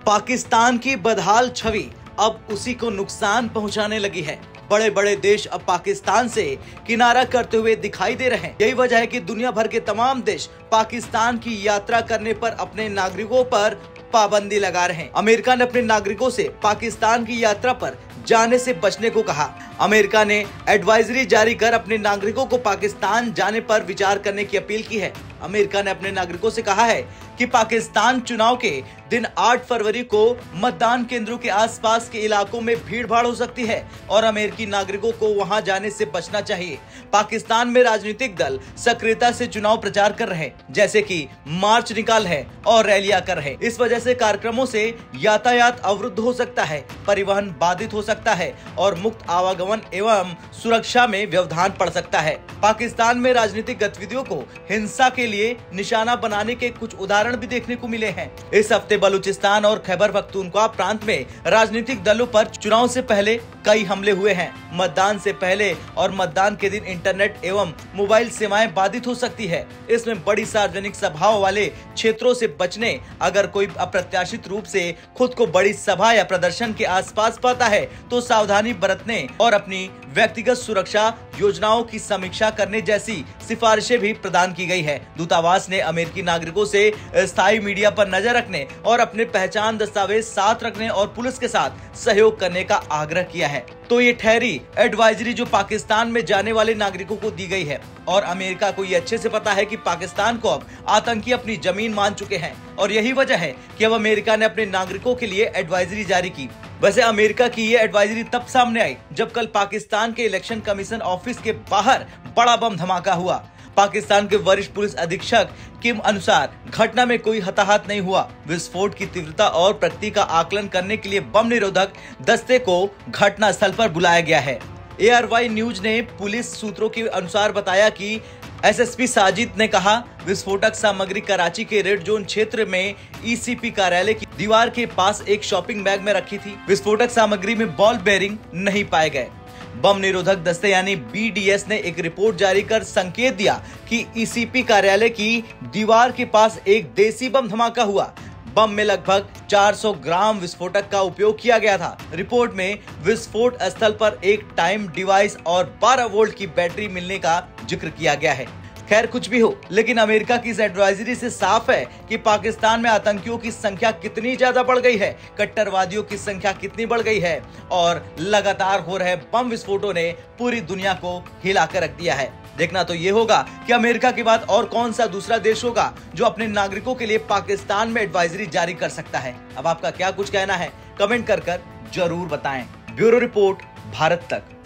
पाकिस्तान की बदहाल छवि अब उसी को नुकसान पहुंचाने लगी है। बड़े बड़े देश अब पाकिस्तान से किनारा करते हुए दिखाई दे रहे हैं। यही वजह है कि दुनिया भर के तमाम देश पाकिस्तान की यात्रा करने पर अपने नागरिकों पर पाबंदी लगा रहे हैं। अमेरिका ने अपने नागरिकों से पाकिस्तान की यात्रा पर जाने से बचने को कहा। अमेरिका ने एडवाइजरी जारी कर अपने नागरिकों को पाकिस्तान जाने पर विचार करने की अपील की है। अमेरिका ने अपने नागरिकों से कहा है कि पाकिस्तान चुनाव के दिन 8 फरवरी को मतदान केंद्रों के आसपास के इलाकों में भीड़-भाड़ हो सकती है और अमेरिकी नागरिकों को वहां जाने से बचना चाहिए। पाकिस्तान में राजनीतिक दल सक्रियता से चुनाव प्रचार कर रहे हैं, जैसे कि मार्च निकाल है और रैलियां कर रहे हैं। इस वजह से कार्यक्रमों से यातायात अवरुद्ध हो सकता है, परिवहन बाधित हो सकता है और मुक्त आवागमन एवं सुरक्षा में व्यवधान पड़ सकता है। पाकिस्तान में राजनीतिक गतिविधियों को हिंसा के लिए निशाना बनाने के कुछ उदाहरण भी देखने को मिले हैं। इस हफ्ते बलूचिस्तान और खैबर पख्तूनख्वा प्रांत में राजनीतिक दलों पर चुनाव से पहले कई हमले हुए हैं। मतदान से पहले और मतदान के दिन इंटरनेट एवं मोबाइल सेवाएं बाधित हो सकती है। इसमें बड़ी सार्वजनिक सभाओं वाले क्षेत्रों से बचने, अगर कोई अप्रत्याशित रूप से खुद को बड़ी सभा या प्रदर्शन के आसपास पाता है तो सावधानी बरतने और अपनी व्यक्तिगत सुरक्षा योजनाओं की समीक्षा करने जैसी सिफारिशें भी प्रदान की गई है। दूतावास ने अमेरिकी नागरिकों से स्थायी मीडिया पर नजर रखने और अपने पहचान दस्तावेज साथ रखने और पुलिस के साथ सहयोग करने का आग्रह किया है। तो ये ठहरी एडवाइजरी जो पाकिस्तान में जाने वाले नागरिकों को दी गई है और अमेरिका को ये अच्छे से पता है कि पाकिस्तान को अब आतंकी अपनी जमीन मान चुके हैं और यही वजह है कि अब अमेरिका ने अपने नागरिकों के लिए एडवाइजरी जारी की। वैसे अमेरिका की ये एडवाइजरी तब सामने आई जब कल पाकिस्तान के इलेक्शन कमीशन ऑफिस के बाहर बड़ा बम धमाका हुआ। पाकिस्तान के वरिष्ठ पुलिस अधीक्षक किम अनुसार घटना में कोई हताहत नहीं हुआ। विस्फोट की तीव्रता और प्रकृति का आकलन करने के लिए बम निरोधक दस्ते को घटना स्थल पर बुलाया गया है। ARY न्यूज ने पुलिस सूत्रों के अनुसार बताया कि SSP साजिद ने कहा, विस्फोटक सामग्री कराची के रेड जोन क्षेत्र में ECP कार्यालय की दीवार के पास एक शॉपिंग बैग में रखी थी। विस्फोटक सामग्री में बॉल बेयरिंग नहीं पाए गए। बम निरोधक दस्ते यानी BDS ने एक रिपोर्ट जारी कर संकेत दिया कि ECP कार्यालय की दीवार के पास एक देसी बम धमाका हुआ। बम में लगभग 400 ग्राम विस्फोटक का उपयोग किया गया था। रिपोर्ट में विस्फोट स्थल पर एक टाइम डिवाइस और 12 वोल्ट की बैटरी मिलने का जिक्र किया गया है। खैर कुछ भी हो, लेकिन अमेरिका की इस एडवाइजरी से साफ है कि पाकिस्तान में आतंकियों की संख्या कितनी ज्यादा बढ़ गई है, कट्टरवादियों की संख्या कितनी बढ़ गई है और लगातार हो रहे बम विस्फोटों ने पूरी दुनिया को हिला कर रख दिया है। देखना तो ये होगा कि अमेरिका के बाद और कौन सा दूसरा देश होगा जो अपने नागरिकों के लिए पाकिस्तान में एडवाइजरी जारी कर सकता है। अब आपका क्या कुछ कहना है, कमेंट कर जरूर बताएं। ब्यूरो रिपोर्ट, भारत तक।